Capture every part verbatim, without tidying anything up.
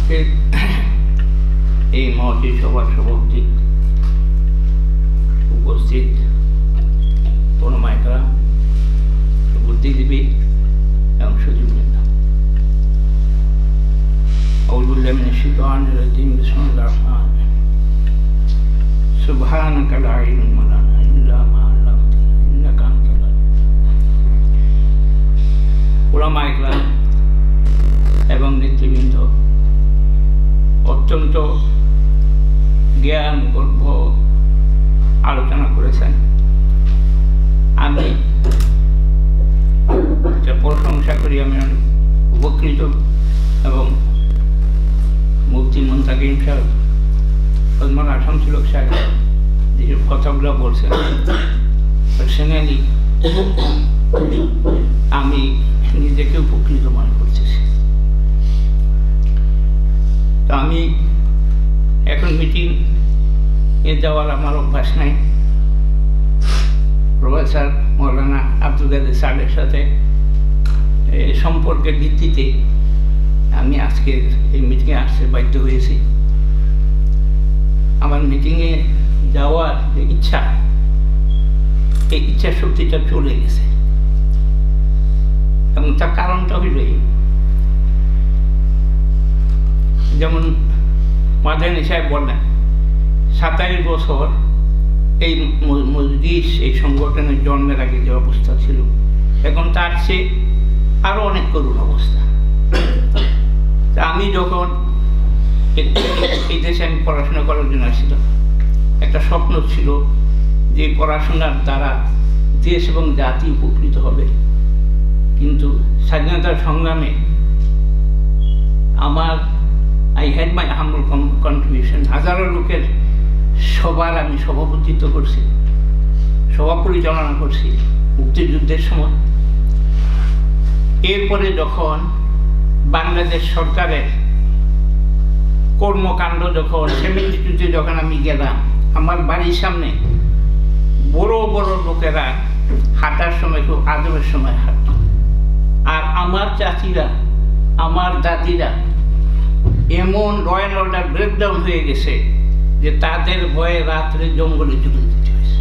আজকের এই মহতী সভার সভাপতি উপস্থিত তরুণমাইকরা, বুদ্ধিজীবী এবং সচিববৃন্দ, আউযুবিল্লাহি মিনাশ শাইতানির রাজিম, বিসমিল্লাহির রহমানির রহিম। সুবহানাকা লা ইলমা লানা ইল্লা মা আল্লামতানা ইন্নাকা আনতাল আলিম। উলামায়ে এবং নেতৃবৃন্দ অত্যন্ত জ্ঞান গর্ভ আলোচনা করেছেন। আমি প্রশংসা করি, আমি অনেক উপকৃত এবং মুফতি মুনতাকিম সাহেব, ওসমান আশামসুলক সাহেব যেসব কথাগুলো বলছেন, পার্সোনালি আমি নিজেকে উপকৃত মনে করতেছি। তো আমি এখন মিটিং এ যাওয়ার আমার অভ্যাস নাই। প্রফেসর মৌলানা আব্দুল কাদের সাহেবের সাথে সম্পর্কের ভিত্তিতে আমি আজকে এই মিটিংয়ে আসতে বাধ্য হয়েছি। আমার মিটিংয়ে যাওয়ার যে ইচ্ছা, এই ইচ্ছা শক্তিটা চলে গেছে এবং তার কারণটা হইল এই, যেমন মাদানী সাহেব বললেন, সাতাইশ বছর এই মজলিস এই সংগঠনের জন্মের আগে যে অবস্থা ছিল, এখন তার চেয়ে আরো অনেক করুণ অবস্থা। তা আমি যখন এই দেশে আমি পড়াশোনা করার জন্য আসছিলাম, একটা স্বপ্ন ছিল যে পড়াশোনার দ্বারা দেশ এবং জাতি উপকৃত হবে। কিন্তু স্বাধীনতার সংগ্রামে আমার I had my humble contribution. হাজারো লোকের সবার আমি সভাপতিত্ব করছি, সভা পরিচালনা করছি মুক্তিযুদ্ধের সময়। এরপরে যখন বাংলাদেশ সরকারের কর্মকাণ্ড যখন সেভেন্টি টুতে যখন আমি গেলাম, আমার বাড়ির সামনে বড় বড় লোকেরা হাঁটার সময় খুব আদরের সময় হাঁটত, আর আমার চাচিরা, আমার দাদিরা এমন ল অ্যান্ড অর্ডার ব্রেকডাউন হয়ে গেছে যে তাদের ভয়ে রাত্রে জঙ্গলে চলে যেতে হয়েছে।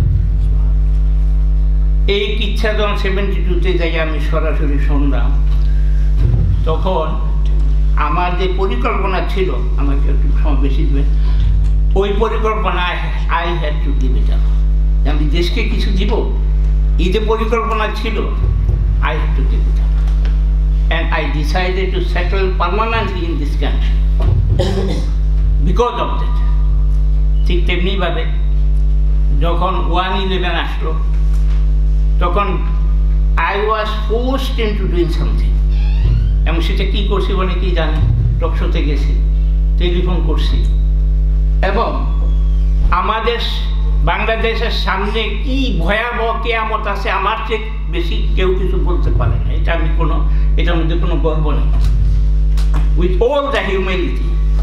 এই ইচ্ছা যখন সেভেন্টি টুতে যাই আমি সরাসরি শুনলাম, তখন আমার যে পরিকল্পনা ছিল, আমাকে একটু সময় বেশি দেবেন, ওই পরিকল্পনায় I had to give it up. আমি দেশকে কিছু দিব, এই যে পরিকল্পনা ছিল, I had to give it up and I decided to settle permanently in this country because of that. ঠিক তেমনিভাবে যখন ওয়ান ইলেভেন আসলো, তখন I was forced into doing something. এবং সেটা কী করছি বলে কি জানেন, টকশোতে গেছি, টেলিফোন করছি, এবং আমাদের বাংলাদেশের সামনে কি ভয়াবহ কেয়ামত আছে আমার চেয়ে বেশি কেউ কিছু বলতে পারে না। এটা আমি কোনো, এটার মধ্যে কোনো গর্ব নেই। উইথ অল দ্য হিউম্যানিটি,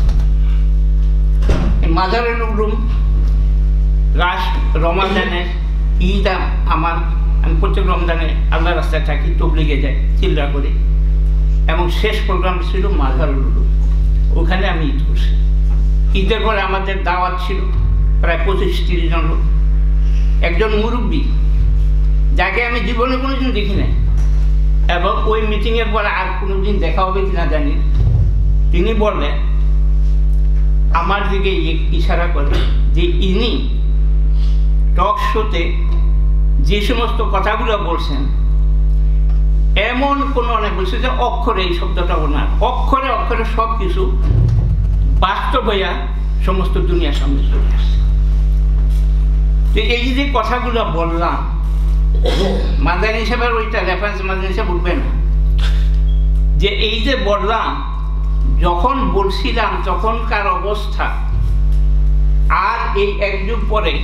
মাজারুল উলুম রাস রমাদানের ঈদ আমার, আমি প্রত্যেক রমজানে আল্লাহ রাস্তায় থাকি, তবলিগে যাই চিল্লা করে, এবং শেষ প্রোগ্রাম ছিল মাজারুল উলুম, ওখানে আমি ঈদ করছি। ঈদের পরে আমাদের দাওয়াত ছিল প্রায় পঁচিশ তিরিশ জন লোক। একজন মুরব্বী যাকে আমি জীবনে কোনো দিন দেখি নাই, এবং ওই মিটিংয়ের পরে আর কোনো দিন দেখা হবে কিনা জানি, তিনি বললেন, আমার দিকে ইশারা করে যে ইনি টক শোতে যে সমস্ত কথাগুলো বলছেন, এমন কোনো অনেক বলছে যে অক্ষরে, এই শব্দটা ওনার অক্ষরে অক্ষরে সব কিছু বাস্তব হইয়া সমস্ত দুনিয়ার সামনে চলে আসছে। তো এই যে কথাগুলো বললাম, মাদানী সাহেবের ওইটা রেফারেন্স মাদানী সাহেব উঠবে না, যে এই যে বললাম, যখন বলছিলাম তখনকার অবস্থা আর এই এক যুগ পরে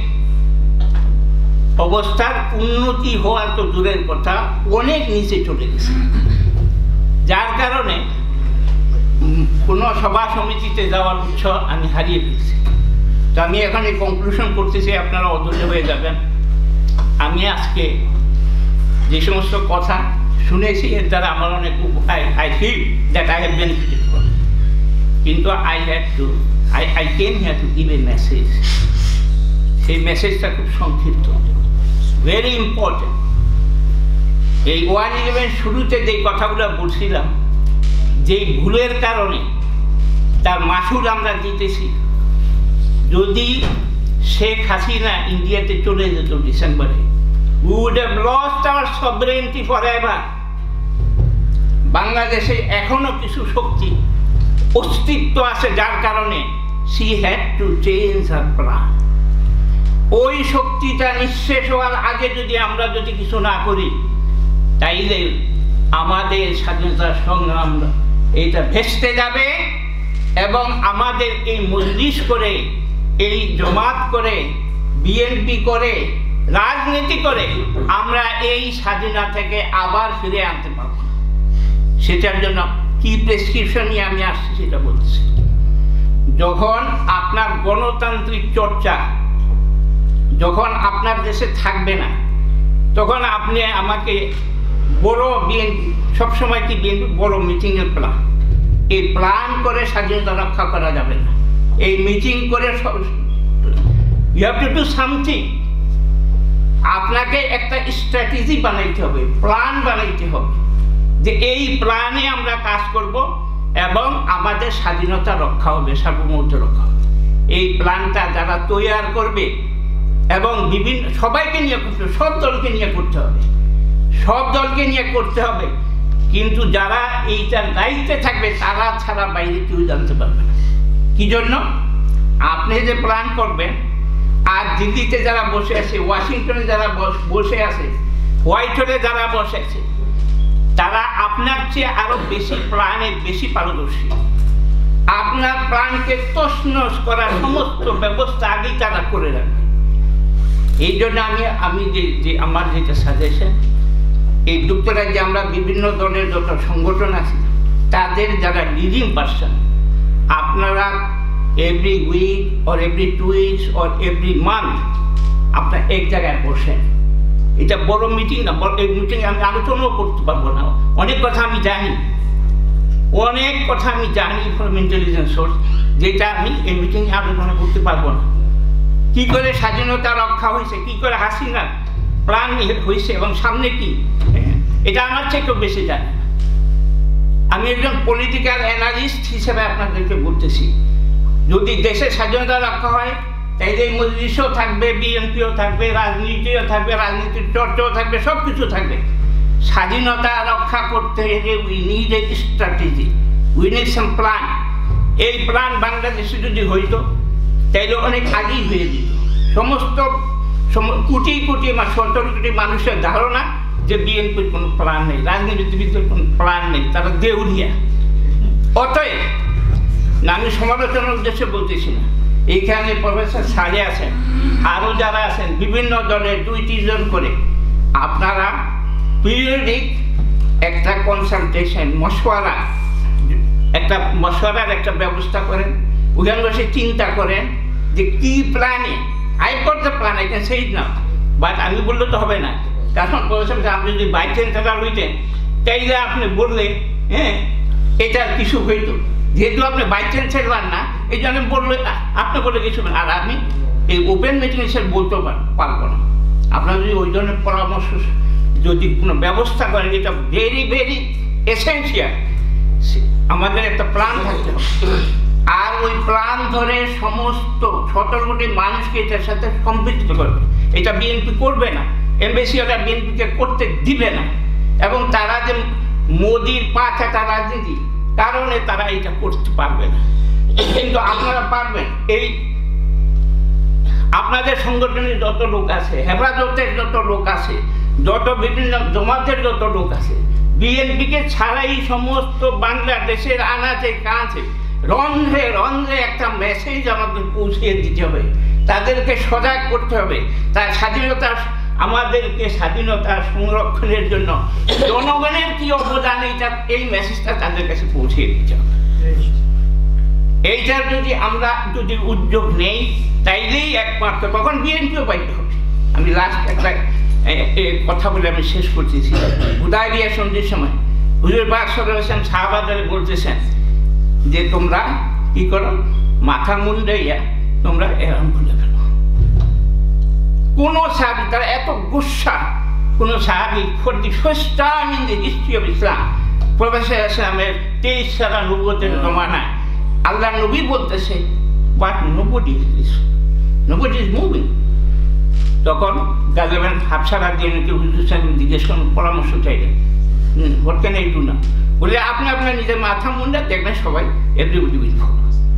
অবস্থার উন্নতি হওয়ার তো দূরের কথা, অনেক নিচে চলে গেছে। যার কারণে কোনো সভা সমিতিতে যাওয়ার উৎসাহ আমি হারিয়ে ফেলছি। তো আমি এখন এই কনক্লুশন করতেছি, আপনারা অধৈর্য হয়ে যাবেন। আমি আজকে যে সমস্ত কথা শুনেছি, এর দ্বারা আমার অনেক I feel that I have benefited from. কিন্তু I had to I I came here to give a message. সেই মেসেজটা খুব সংক্ষিপ্ত, ভেরি ইম্পর্টেন্ট। এই ওয়ান ইলেভেন শুরুতে যে কথাগুলো বলছিলাম, যেই ভুলের কারণে তার মাসুল আমরা দিতেছি, যদি শেখ হাসিনা ইন্ডিয়াতে চলে যেত ডিসেম্বরে, we would have lost our sovereignty forever. বাংলাদেশে এখনো কিছু শক্তি অস্তিত্ব আছে, যার কারণে she had to change her plan. ওই শক্তিটা নিঃশেষ হওয়ার আগে যদি আমরা যদি কিছু না করি, তাইলে আমাদের স্বাধীনতা সংগ্রাম এইটা ভেস্তে যাবে এবং আমাদের এই মজলিস করে, এই জমাত করে, বিএনপি করে, রাজনীতি করে আমরা এই স্বাধীনতা থেকে আবার ফিরে আনতে পারব। সেটার জন্য কি প্রেসক্রিপশন নিয়ে আমি আসছি সেটা বলছি। যখন আপনার গণতান্ত্রিক চর্চা যখন আপনার দেশে থাকবে না, তখন আপনি আমাকে বড় বিএনপি, সবসময় কি বিএনপি বড় মিটিংয়ের প্ল্যান, এই প্ল্যান করে স্বাধীনতা রক্ষা করা যাবে না। এই মিটিং করে you have to do something. আপনাকে একটা স্ট্র্যাটেজি বানাইতে হবে, প্ল্যান বানাইতে হবে, যে এই প্ল্যানে আমরা কাজ করব এবং আমাদের স্বাধীনতা রক্ষা হবে, সার্বভৌমত্ব রক্ষা হবে। এই প্ল্যানটা যারা তৈরি করবে এবং বিভিন্ন সবাইকে নিয়ে করতে হবে, সব দলকে নিয়ে করতে হবে, সব দলকে নিয়ে করতে হবে। কিন্তু যারা এইটার দায়িত্বে থাকবে তারা ছাড়া বাইরে কেউ জানতে পারবে না। কি জন্য? আপনি যে প্ল্যান করবেন, আর দিল্লিতে যারা বসে আছে, ওয়াশিংটনে যারা বসে আছে, হোয়াইট হাউসে যারা বসে আছে, তারা আপনার চেয়ে আরো বেশি প্ল্যানে বেশি পারদর্শী। আপনার প্ল্যানকে তছনছ করার সমস্ত ব্যবস্থা আগেই তারা করে রাখবে। এই জন্য আমি আমি যে যে আমার যেটা সাজেশন, এই যুক্তরাজ্যে আমরা বিভিন্ন দলের যত সংগঠন আছে তাদের যারা লিডিং পার্সন, আপনারা every week or every two weeks or every month আপনার এক জায়গায় বসেন। এটা বড় মিটিং না, বড় এই মিটিংয়ে আমি আলোচনাও করতে পারবো না। অনেক কথা আমি জানি, অনেক কথা আমি জানি ফ্রম ইন্টেলিজেন্স সোর্স, যেটা আমি এই মিটিংয়ে আলোচনা করতে পারবো না। কি করে স্বাধীনতা রক্ষা হয়েছে, কি করে হাসিনা প্রাণ হয়েছে এবং সামনে কি, এটা আমার চেয়ে কেউ বেশি জানে না। আমি একজন পলিটিক্যাল অ্যানালিস্ট হিসেবে আপনাদেরকে বলতেছি, যদি দেশের স্বাধীনতা রক্ষা হয় তাইলে এই মজলিসও থাকবে, বিএনপিও থাকবে, রাজনীতিও থাকবে, রাজনীতির চর্চাও থাকবে, সব কিছু থাকবে। স্বাধীনতা রক্ষা করতে গেলে we need a strategy, we need some plan. এই প্ল্যান বাংলাদেশে যদি হইতো তাইলে অনেক আগেই হয়ে যেত। সমস্ত কোটি কোটি সতেরো কোটি মানুষের ধারণা যে বিএনপির কোনো প্ল্যান নেই, রাজনীতিবিদদের কোনো প্ল্যান নেই, তারা দেউলিয়া। অতএব না, আমি সমালোচনার উদ্দেশ্যে বলতেছি না, এইখানে প্রফেসর সাজে আছেন, আরও যারা আছেন বিভিন্ন দলের দুই তিনজন করে, আপনারা পিরিয়ডিক একটা কনসালটেশন মশওয়ারা একটা মশওয়ারার একটা ব্যবস্থা করেন, ওখানে বসে চিন্তা করেন যে কী প্ল্যানে। I got the plan, I can say it now, but আমি বললে তো হবে না। কারণ প্রফেসর আপনি যদি বাই চ্যান্সেলার হইতেন তাইলে আপনি বললে হ্যাঁ এটা কিছু হইতো, যেহেতু আপনি বাই চ্যান্সেলার না, এই জন্য বললে আপনি বলে কিছু না। আর আমি এই ওপেন মিটিং এসে বলতে পারবো না। আপনার যদি ওই ধরনের পরামর্শ যদি কোনো ব্যবস্থা করেন, এটা ভেরি ভেরি এসেন্সিয়াল। আমাদের একটা প্ল্যান থাকতে হবে, আর ওই প্ল্যান ধরে সমস্ত সতেরো কোটি মানুষকে এটার সাথে সম্পৃক্ত করবে। এটা বিএনপি করবে না, এমবেসি ওটা বিএনপিকে করতে দিবে না, এবং তারা যে মোদির পাঁচ একটা রাজনীতি কারণে তারা এটা করতে পারবে না। কিন্তু আপনারা পারবেন। এই আপনাদের সংগঠনের যত লোক আছে, হেফাজতের যত লোক আছে, যত বিভিন্ন জমাতের যত লোক আছে, বিএনপিকে ছাড়াই সমস্ত বাংলাদেশের আনাচে কাছে রন্ধ্রে রন্ধ্রে একটা মেসেজ আমাদের পৌঁছিয়ে দিতে হবে, তাদেরকে সজাগ করতে হবে। তার স্বাধীনতা, আমাদেরকে স্বাধীনতা সংরক্ষণের জন্য জনগণের কি অবদান, এইটা এই মেসেজটা তাদের কাছে পৌঁছিয়ে দিতে হবে। এইটার যদি আমরা যদি উদ্যোগ নেই তাইলেই একমাত্র তখন বিএনপিও পাইতে হবে। আমি লাস্ট একটা কথা বলে আমি শেষ করতেছি। হুদায়বিয়া সন্ধির সময় হুজুর পাক সাল্লাল্লাহু আলাইহি ওয়াসাল্লাম সাহাবাদের বলতেছেন যে তোমরা কি করো, মাথা মুন্ডাইয়া তোমরা এরম করে ফেলো। কোনো সাহাবি, তারা এত গুসা, কোনো সাহাবি for the first time in the history of Islam, professor ইসলামের তেইশ সারা নবুয়তের জমানায় আল্লাহ নবী বলতেছে, but nobody is nobody is moving. তখন গাজেবেন হাফসারা দিয়ে নাকি হুজুর সাহেব জিজ্ঞেস করেন, পরামর্শ চাইলেন, hmm what can I do না, বলে আপনি আপনার নিজের মাথা মুন্ডা দেখবেন সবাই এভরিবডি উইল ফলো।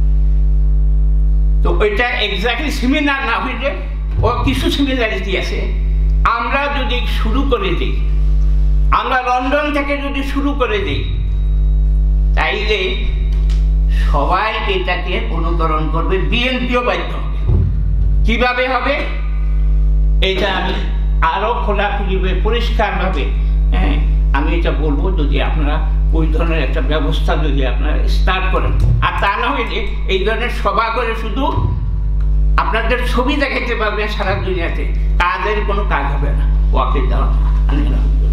তো ওইটা এক্স্যাক্টলি সিমিলার না হইলে ও কিছু সিমিলারিটি আছে। আমরা যদি শুরু করে দিই, আমরা লন্ডন থেকে যদি শুরু করে দিই, তাইলে সবাই এটাকে অনুকরণ করবে, বিএনপিও বাধ্য হবে। কিভাবে হবে এটা আমি আরো খোলাখুলিভাবে পরিষ্কারভাবে হ্যাঁ আমি এটা বলবো, যদি আপনারা ওই ধরনের একটা ব্যবস্থা যদি আপনারা স্টার্ট করেন। আর তা না হইলে এই ধরনের সভা করে শুধু আপনাদের ছবি দেখাইতে পারবেন সারা দুনিয়াতে, তাদের কোনো কাজ হবে না। ওয়াকে দেওয়া